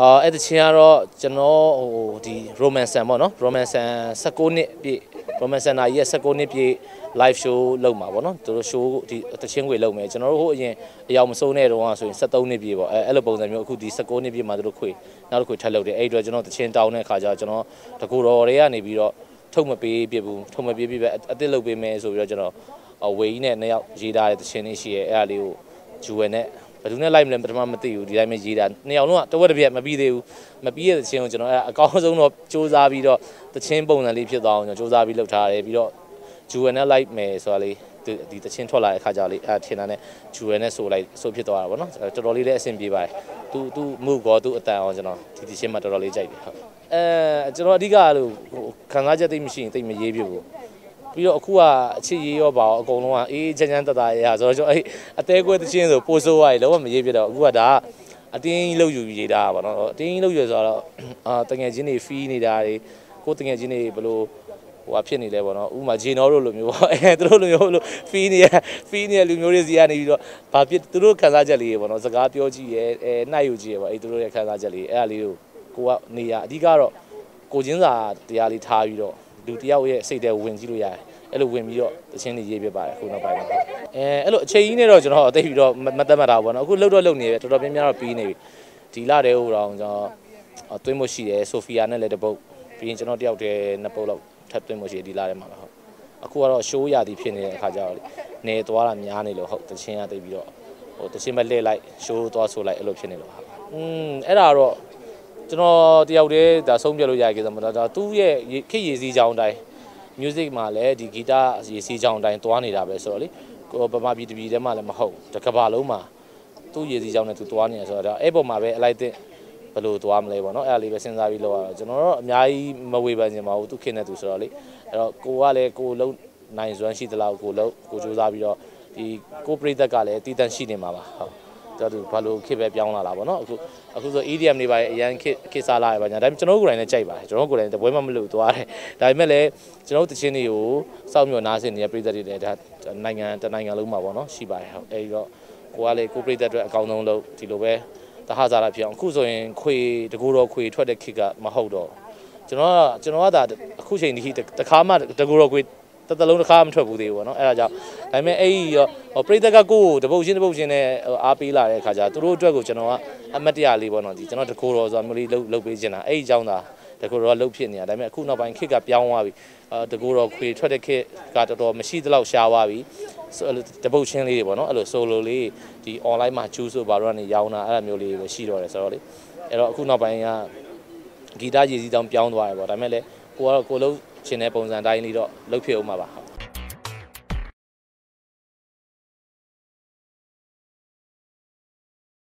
အဲ့တချင်းကတော့ကျွန်တော်ဒီ romance ပေါ့နော် romance 19နှစ်ပြည့် romance နာကြီးရဲ့19နှစ်ပြည့် live show လုပ်မှာပေါ့နော်သူတို့ show ဒီတချင်းခွေလုပ်မယ်ကျွန်တော်တို့ဟိုအရင်အယောင်မစိုးတဲ့တုန်းကဆိုရင်73နှစ်ပြည့်ပေါ့အဲ့လိုပုံစံမျိုးအခုဒီ19နှစ်ပြည့်မှာသူတို့ခွေနောက်တစ်ခွေထပ်လုပ်တယ်အဲ့အတွက်ကျွန်တော်တချင်းတောင်းတဲ့အခါကျတော့ကျွန်တော်တကူတော်တွေကနေပြီးတော့ထုတ်မပေးပြဘူးထုတ်မပေးပြပဲအစ်စ်လုပ်ပေးမယ်ဆိုပြီးတော့ကျွန်တော်ဝေကြီးနဲ့နှစ်ယောက်ရေးထားတဲ့တချင်းလေးရှိရဲအဲ့ဒါလေးကိုဂျူဝဲနဲ့ဘယ်သူနဲ့လိုက်မလဲပထမမသိဘူးဒီတိုင်းပဲရေးတာနှစ်ယောက်လုံးကတဝက်တစ်ပြက်မပြီးသေးဘူးမပြီးတဲ့တချင်းကိုကျွန်တော်အဲ့အကောင်းဆုံးတော့စူးစမ်းပြီးတော့တချင်းပုံစံလေးဖြစ်သွားအောင်ကျွန်တော်စူးစမ်းပြီးလုပ်ထားတယ်ပြီးတော့ဂျူဝဲနဲ့လိုက်မယ်ဆိုတာလေးဒီတချင်းထွက်လာတဲ့ခါကျလေးအဲ့ထင်တာနဲ့ဂျူဝဲနဲ့ဆိုလိုက်ဆိုဖြစ်သွားတာပေါ့နော်တော်တော်လေးလည်းအဆင်ပြေပါတယ်သူမှုကောသူအတန်အောင်ကျွန်တော်ဒီတချင်းမှာတော်တော်လေးကြိုက်တယ်ဟုတ်ကျွန်တော်အဓိကလို့ခံစားချက်သိမရှိရင်သိမရေးပြဘူးပြီးတော့အခုကအချစ်ရေးရောပါအကုန်လုံးကအေးချမ်းချမ်းတသားရဆိုတော့ကျွန်တော်အဲ့အသေးကွဲတချင်းဆိုပိုဆိုးသွားပြီလုံးဝမရေးပြတော့အခုကဒါအတင်းကြီးလောက်ယူရေးတာပါနော်အတင်းကြီးလောက်ယူဆိုတော့တငယ်ချင်းတွေဖီးနေတာတွေကိုတငယ်ချင်းတွေဘယ်လိုဟိုဖြစ်နေလဲပေါ့နော်ဥမာဂျေနော်တို့လိုမျိုးပေါ့သူတို့လိုမျိုးလို့ဖီးနေတဲ့လူမျိုးတွေစီကနေပြီးတော့ဘာဖြစ်သူတို့ခံစားချက်လေးပေါ့နော်စကားပြောကြည့်ရဲနှိုက်ယူကြည့်ရဲပေါ့အဲ့သူတို့ရဲ့ခံစားချက်လေးအဲ့ဒါလေးကိုကိုကနေရအဓိကတော့ကိုချင်းစာတရားလေးထားပြီးတော့လူတယောက်ရဲ့စိတ်ထဲဝင်ကြည့်လို့ရတယ်အဲ့လိုဝင်ပြီးတော့တချင်းတွေရေးပြပါတယ်ခုနောက်ပိုင်းမှာအဲ့လိုအချိန်ကြီးနဲ့တော့ကျွန်တော်သိပြီးတော့မသက်မှတ်တာပေါ့နော်အခုလှုပ်တော့လှုပ်နေပဲတော်တော်များများတော့ပြီးနေပြီဒီလတည်းဟိုတော့ကျွန်တော်သွင်းမှုရှိတယ်ဆိုဖီယာနဲ့လည်းတပုတ်ပြီးရင်ကျွန်တော်တယောက်တည်းနှစ်ပုတ်လောက်ထပ်သွင်းမှုရှိတယ်ဒီလထဲမှာဟုတ်အခုကတော့ show ရသည်ဖြစ်နေတဲ့အခါကျတော့နေသွားတာများနေလို့ဟုတ်တချင်းရသိပြီးတော့ဟိုတချင်းပဲလှည့်လိုက် show သွားဆိုလိုက်အဲ့လိုဖြစ်နေလို့ဟုတ်အဲ့ဒါတော့ကျွန်တော်တယောက်တည်းဒါဆုံးပြလို့ရခဲ့သမှာဒါသူ့ရဲ့ခေတ်ရည်စည်းကြောင်းတိုင်း music မှာလည်းဒီဂီတရည်စည်းကြောင်းတိုင်းသွားနေတာပဲဆိုတော့လေကိုဗမာပြည်တပြည်ထဲမှာလည်းမဟုတ်တကဘာလုံးမှာသူ့ရည်စည်းကြောင်းနဲ့သူသွားနေရဆိုတော့အဲ့ပေါ်မှာပဲအလိုက်တဲ့ဘယ်လိုသွားမလဲပေါ့နော်အဲ့ဒါလေးပဲစဉ်းစားပြီးလောက်ရတော့ကျွန်တော်တို့အများကြီးမဝေဖန်ချင်ပါဘူးသူခင်တဲ့သူဆိုတော့လေအဲ့တော့ကိုကလည်းကိုလုံးနိုင်စွမ်းရှိသလားကိုလုံးကိုစူးစမ်းပြီးတော့ဒီကိုပရိသတ်ကလည်းတည်တံ့ရှိနေမှာပါဟုတ်တော်သူဘာလို့ခစ်ပဲပြောင်းလာတာပေါ့နော်အခုဆို EDM တွေပါအရန်ခစ်စားလာရပါညာဒါပေမဲ့ကျွန်တော်ကိုယ်တိုင်လည်းကြိုက်ပါတယ်ကျွန်တော်ကိုယ်တိုင်တပွဲမှမလို့သွားတယ်ဒါပေမဲ့လည်းကျွန်တော်တချင်းတွေကိုစောင့်မျှော်နားဆင်နေတဲ့ပရိသတ်တွေလည်းဒါနိုင်ငံတနိုင်ငံလုံးမှာပေါ့နော်ရှိပါတယ်ဟုတ်အဲဒီတော့ကိုကလည်းကိုပရိသတ်အတွက်အကောင်းဆုံးလို့ဒီလိုပဲတဟဇာတာဖြစ်အောင်အခုဆိုရင်ခွေတကူတော်ခွေထွက်တဲ့ခစ်ကမဟုတ်တော့ကျွန်တော်ကဒါအခုချိန်ဒီတခါမှတကူတော်ခွေတလုံးတစ်ခါမထွက်ဘူးသေးဘူးပေါ့နော်အဲ့ဒါကြောင့်ဒါပေမဲ့အဲ့ဒီပရိသတ်ကကိုယ်တပုတ်ချင်းနဲ့အားပေးလာတဲ့အခါကျသူတို့အတွက်ကိုကျွန်တော်ကအမတ်တရလေးပေါ့နော်ဒီကျွန်တော်တကူတော်ဆိုတာမျိုးလေးလှုပ်ပေးချင်တာအဲ့ဒီအကြောင်းသာတကူတော်ကလှုပ်ဖြစ်နေတာဒါပေမဲ့အခုနောက်ပိုင်းခစ်ကပြောင်းသွားပြီတကူတော်ခွေထွက်တဲ့ခစ်ကတော်တော်မရှိသလောက်ရှားသွားပြီတပုတ်ချင်းလေးတွေပေါ့နော်အဲ့လို solo လေးဒီ online မှာ choose ဆိုဘာလို့ကနေရောင်းတာအဲ့လိုမျိုးလေးပဲရှိတော့တယ်ဆိုတော့လေအဲ့တော့အခုနောက်ပိုင်းကဂီတရည်စည်းတောင်ပြောင်းသွားတယ်ပေါ့ဒါပေမဲ့လည်းကိုကတော့ကိုလုံးချင်တဲ့ပုံစံတိုင်းလေးတော့လှုပ်ဖြစ်အောင်ပါ